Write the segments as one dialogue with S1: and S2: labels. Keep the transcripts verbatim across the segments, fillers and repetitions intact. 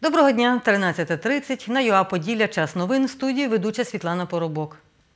S1: Доброго дня, тринадцята тридцять, на ЮА Поділля, час новин, в студії ведуча Світлана Поробок.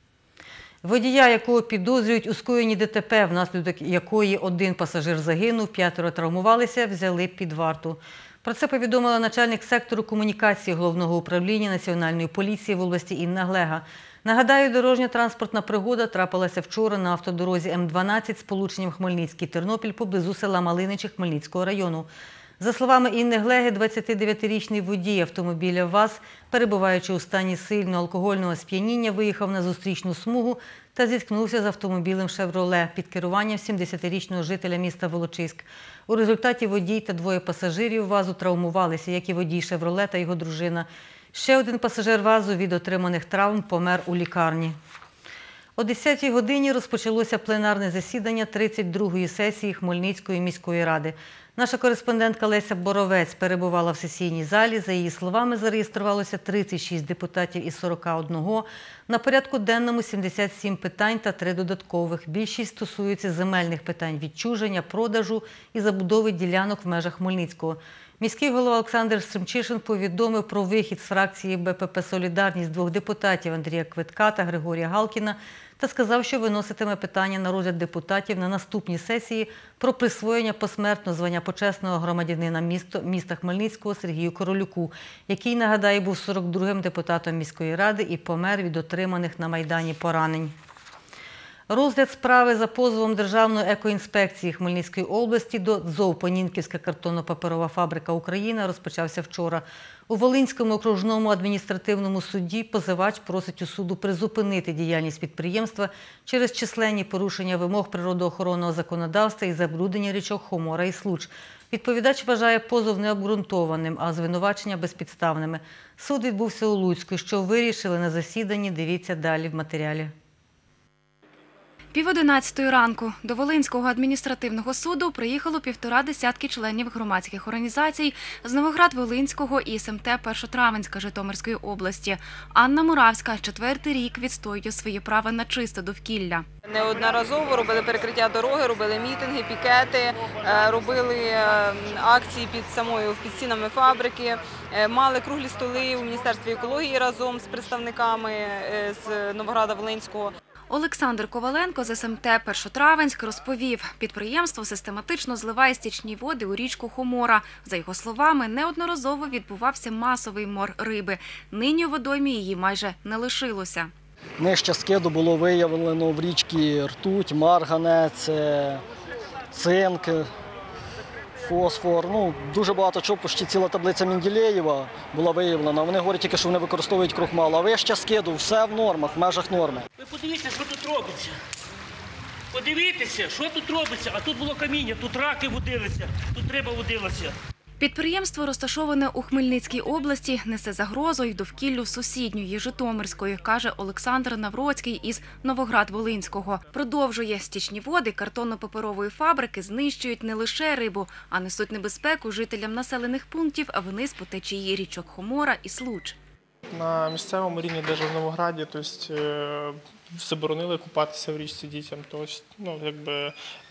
S1: Водія, якого підозрюють у скоєнні ДТП, внаслідок якої один пасажир загинув, п'ятеро травмувалися, взяли під варту. Про це повідомила начальник сектору комунікації Головного управління Національної поліції в області Інна Глега. Нагадаю, дорожньо-транспортна пригода трапилася вчора на автодорозі М дванадцять з полученням Хмельницький-Тернопіль поблизу села Малиничі Хмельницького району. За словами Інни Глеги, двадцятидев'ятирічний водій автомобіля ВАЗ, перебуваючи у стані сильного алкогольного сп'яніння, виїхав на зустрічну смугу та зіткнувся з автомобілем «Шевроле» під керуванням сімдесятирічного жителя міста Волочиськ. У результаті водій та двоє пасажирів ВАЗу травмувалися, як і водій «Шевроле» та його дружина. Ще один пасажир ВАЗу від отриманих травм помер у лікарні. О десятій годині розпочалося пленарне засідання тридцять другої сесії Хмельницької міської ради. Наша кореспондентка Леся Боровець перебувала в сесійній залі. За її словами, зареєструвалося тридцять шість депутатів із сорока одного. На порядку денному сімдесят сім питань та три додаткових. Більшість стосується земельних питань відчуження, продажу і забудови ділянок в межах Хмельницького. Міський голова Олександр Семчишин повідомив про вихід з фракції БПП «Солідарність» двох депутатів Андрія Квитка та Григорія Галкіна та сказав, що виноситиме питання на розгляд депутатів на наступній сесії про присвоєння посмертно звання почесного громадянина міста, міста Хмельницького Сергію Королюку, який, нагадаю, був сорок другим депутатом міської ради і помер від отриманих на Майдані поранень. Розгляд справи за позовом Державної екоінспекції Хмельницької області до ДЗОВ «Понінківська картонно-паперова фабрика «Україна» розпочався вчора. У Волинському окружному адміністративному суді позивач просить у суду призупинити діяльність підприємства через численні порушення вимог природоохоронного законодавства і забруднення річок Хомора і Случ. Відповідач вважає позов необґрунтованим, а звинувачення безпідставними. Суд відбувся у Луцьку. Що вирішили на засіданні, дивіться далі в матеріалі.
S2: Пів одинадцятої ранку до Волинського адміністративного суду приїхало півтора десятки членів громадських організацій з Новоград-Волинського і СМТ Першотравенська Житомирської області. Анна Муравська четвертий рік відстоює своє право на чисте довкілля.
S3: Неодноразово робили перекриття дороги, робили мітинги, пікети, робили акції під самою під стінами фабрики, мали круглі столи у Міністерстві екології разом з представниками з Новограда-Волинського.
S2: Олександр Коваленко з СМТ Першотравенськ розповів, підприємство систематично зливає стічні води у річку Хомора. За його словами, неодноразово відбувався масовий мор риби. Нині у водоймі її майже не лишилося.
S4: Нижче скиду було виявлено в річці ртуть, марганець, цинк, фосфор. Ну, дуже багато чого, почти ціла таблиця Менделєєва була виявлена. Вони говорять тільки, що вони використовують крохмал. А вище скиду все в нормах, в межах норми.
S5: Ви подивіться, що тут робиться. Подивіться, що тут робиться. А тут було каміння, тут раки водилися, тут риба водилася.
S2: Підприємство, розташоване у Хмельницькій області, несе загрозу й довкіллю сусідньої Житомирської, каже Олександр Навроцький із Новоград-Волинського. Продовжує, стічні води картонно-паперової фабрики знищують не лише рибу, а несуть небезпеку жителям населених пунктів вниз по течії річок Хомора і Случ.
S6: На місцевому рівні, навіть в Новограді, тобто, заборонили купатися в річці дітям. Тобто, ну, якби,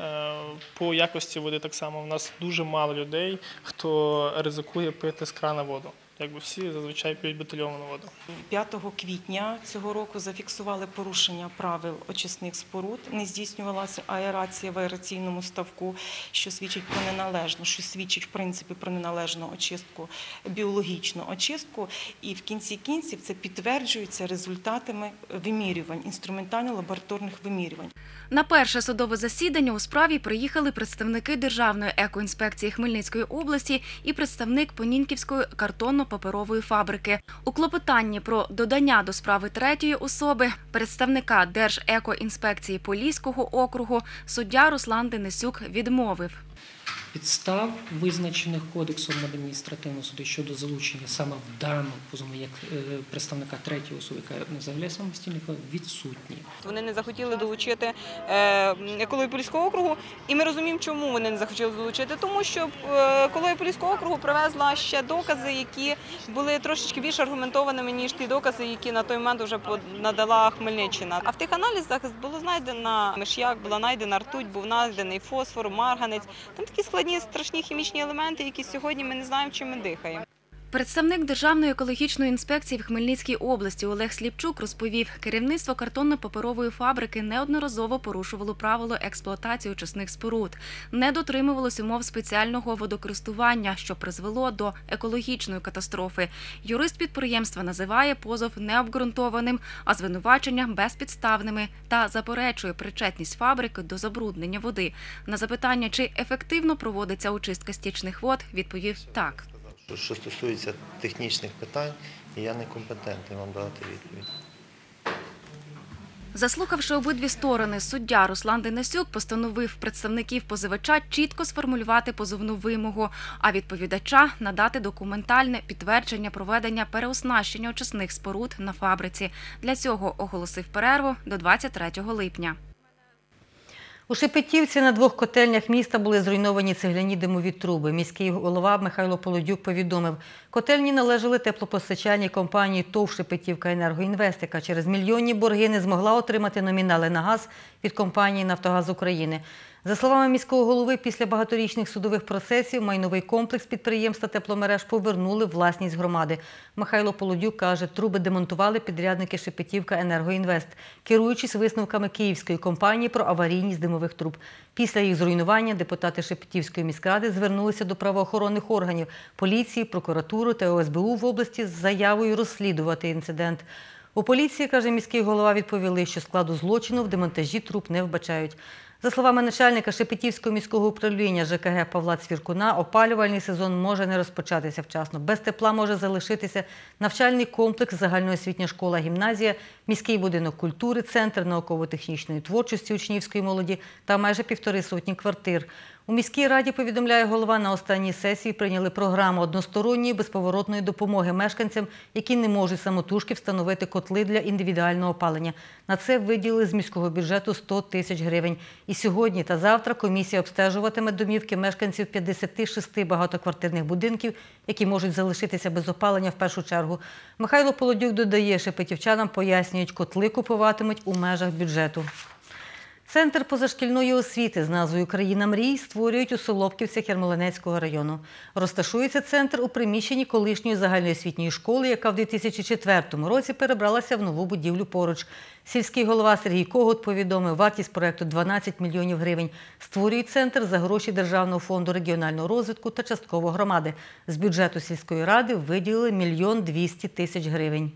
S6: по якості води так само. У нас дуже мало людей, хто ризикує пити з крана воду. Якби всі зазвичай п'ють бутильовану воду.
S7: п'ятого квітня цього року зафіксували порушення правил очисних споруд. Не здійснювалася аерація в аераційному ставку, що свідчить про неналежну, що свідчить в принципі про неналежну очистку, біологічну очистку. І в кінці кінців це підтверджується результатами вимірювань, інструментально-лабораторних вимірювань.
S2: На перше судове засідання у справі приїхали представники Державної екоінспекції Хмельницької області і представник Понінківської картонно-паперової фабрики. У клопотанні про додання до справи третьої особи, представника Держекоінспекції Поліського округу, суддя Руслан Денисюк відмовив.
S8: Підстав, визначених Кодексом адміністративного суду щодо залучення саме в даному позову як представника третьої особи, яка не заявляє самостійника, відсутні.
S3: Вони не захотіли долучити екологію Поліського округу, і ми розуміємо, чому вони не захотіли долучити. Тому що екологія Поліського округу привезла ще докази, які були трошечки більш аргументованими, ніж ті докази, які на той момент вже надала Хмельниччина. А в тих аналізах було знайдено миш'як, була знайдена ртуть, був знайдений фосфор, марганець. Там такі складні, страшні хімічні елементи, які сьогодні ми не знаємо, чим ми дихаємо.
S2: Представник Державної екологічної інспекції в Хмельницькій області Олег Сліпчук розповів, керівництво картонно-паперової фабрики неодноразово порушувало правило експлуатації очисних споруд, не дотримувалось умов спеціального водокористування, що призвело до екологічної катастрофи. Юрист підприємства називає позов необґрунтованим, а звинувачення безпідставними та заперечує причетність фабрики до забруднення води. На запитання, чи ефективно проводиться очистка стічних вод, відповів так.
S9: Що стосується технічних питань, я не компетентний вам дати відповідь.
S2: Заслухавши обидві сторони, суддя Руслан Денисюк постановив представників позивача чітко сформулювати позовну вимогу, а відповідача надати документальне підтвердження проведення переоснащення очисних споруд на фабриці. Для цього оголосив перерву до двадцять третього липня.
S1: У Шепетівці на двох котельнях міста були зруйновані цегляні димові труби. Міський голова Михайло Полудюк повідомив, котельні належали теплопостачальній компанії ТОВ «Шепетівка Енергоінвест», яка через мільйонні борги не змогла отримати номінали на газ від компанії «Нафтогаз України». За словами міського голови, після багаторічних судових процесів майновий комплекс підприємства тепломереж повернули власність громади. Михайло Полудюк каже, труби демонтували підрядники «Шепетівка Енергоінвест», керуючись висновками київської компанії про аварійність димових труб. Після їх зруйнування депутати Шепетівської міськради звернулися до правоохоронних органів, поліції, прокуратури та О С Б У в області з заявою розслідувати інцидент. У поліції, каже міський голова, відповіли, що складу злочину в демонтажі труб не вбачають. За словами начальника Шепетівського міського управління Ж К Г Павла Цвіркуна, опалювальний сезон може не розпочатися вчасно. Без тепла може залишитися навчальний комплекс, загальноосвітня школа-гімназія, міський будинок культури, центр науково-технічної творчості учнівської молоді та майже півтори сотні квартир. У міській раді, повідомляє голова, на останній сесії прийняли програму односторонньої безповоротної допомоги мешканцям, які не можуть самотужки встановити котли для індивідуального опалення. На це виділили з міського бюджету сто тисяч гривень. І сьогодні та завтра комісія обстежуватиме домівки мешканців п'ятдесят шість багатоквартирних будинків, які можуть залишитися без опалення в першу чергу. Михайло Полудюк додає, шепетівчанам пояснюють, котли купуватимуть у межах бюджету. Центр позашкільної освіти з назвою «Країна мрій» створюють у Солопківцях Ярмолинецького району. Розташується центр у приміщенні колишньої загальноосвітньої школи, яка в дві тисячі четвертому році перебралася в нову будівлю поруч. Сільський голова Сергій Когут повідомив, вартість проєкту дванадцять мільйонів гривень. Створюють центр за гроші Державного фонду регіонального розвитку та частково громади. З бюджету сільської ради виділили мільйон двісті тисяч гривень.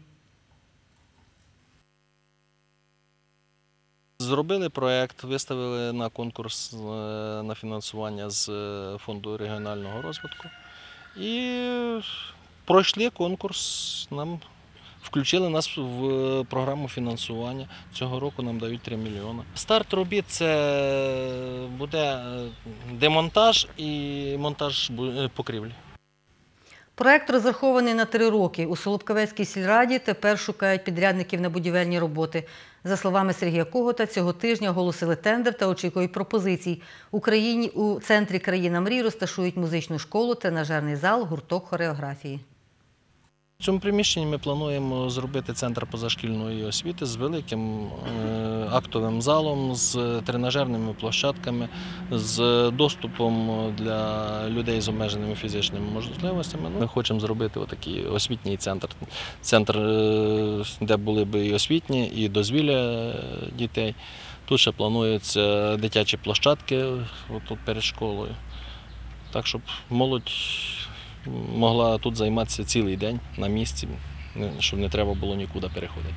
S10: Зробили проєкт, виставили на конкурс на фінансування з Фонду регіонального розвитку і пройшли конкурс, нам включили нас в програму фінансування. Цього року нам дають три мільйони. Старт робіт – це буде демонтаж і монтаж покрівлі.
S1: Проект розрахований на три роки. У Солопковецькій сільраді тепер шукають підрядників на будівельні роботи. За словами Сергія Когута, цього тижня оголосили тендер та очікують пропозицій. У країні у центрі «Країна мрій» розташують музичну школу, тренажерний зал, гурток хореографії.
S10: В цьому приміщенні ми плануємо зробити центр позашкільної освіти з великим актовим залом, з тренажерними площадками, з доступом для людей з обмеженими фізичними можливостями. Ми хочемо зробити отакий освітній центр. Центр, де були б і освітні, і дозвілля дітей. Тут ще плануються дитячі площадки тут перед школою. Так, щоб молодь могла тут займатися цілий день на місці, щоб не треба було нікуди переходити.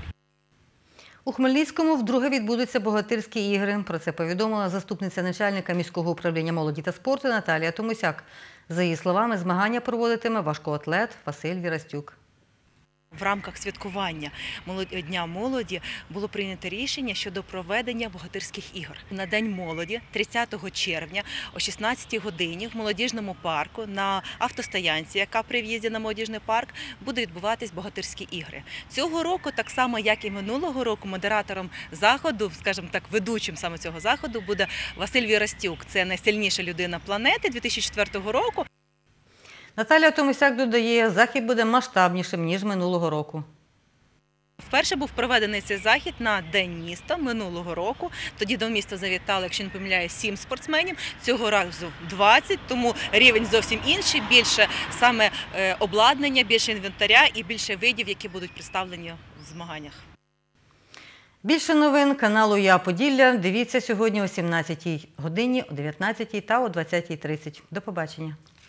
S1: У Хмельницькому вдруге відбудуться богатирські ігри. Про це повідомила заступниця начальника міського управління молоді та спорту Наталія Томусяк. За її словами, змагання проводитиме важкоатлет Василь Вірастюк.
S11: В рамках святкування Дня молоді було прийнято рішення щодо проведення богатирських ігор. На День молоді тридцятого червня о шістнадцятій годині в молодіжному парку на автостоянці, яка при в'їзді на молодіжний парк, будуть відбуватись богатирські ігри. Цього року, так само як і минулого року, модератором заходу, скажімо так, ведучим саме цього заходу буде Василь Вірастюк. Це найсильніша людина планети дві тисячі четвертого року.
S1: Наталія Томусяк додає, захід буде масштабнішим, ніж минулого року.
S11: Вперше був проведений цей захід на День міста минулого року. Тоді до міста завітали, якщо не помиляю, сім спортсменів. Цього разу двадцять, тому рівень зовсім інший. Більше саме обладнання, більше інвентаря і більше видів, які будуть представлені в змаганнях.
S1: Більше новин каналу «Я Поділля» дивіться сьогодні о сімнадцятій годині, о дев'ятнадцятій та о двадцятій тридцять. До побачення.